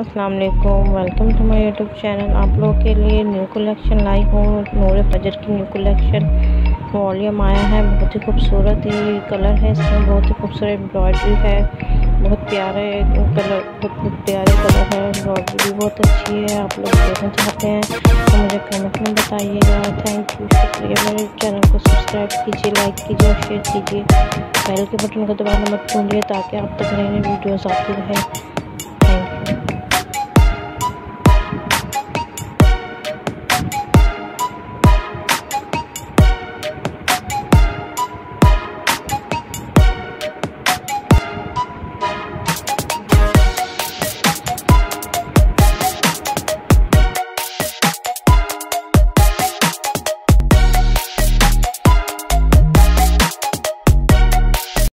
अस्सलाम वालेकुम, welcome to my YouTube channel. आप लोगों के लिए न्यू कलेक्शन लाई हूँ। नूर फजर की न्यू कलेक्शन वॉल्यूम आया है। बहुत ही खूबसूरत ये कलर है, इसमें बहुत ही खूबसूरत एम्ब्रॉयडरी है। बहुत प्यारे कलर, बहुत प्यारे कलर है। एम्ब्रॉयडरी भी बहुत अच्छी है। आप लोग देखना चाहते हैं तो मुझे कमेंट में बताइएगा। थैंक यू, शुक्रिया। मेरे चैनल को सब्सक्राइब कीजिए, लाइक कीजिए और शेयर कीजिए। बेल के बटन को दबाना मत भूलिए ताकि आप तक नई नई वीडियोज़ आती रहें।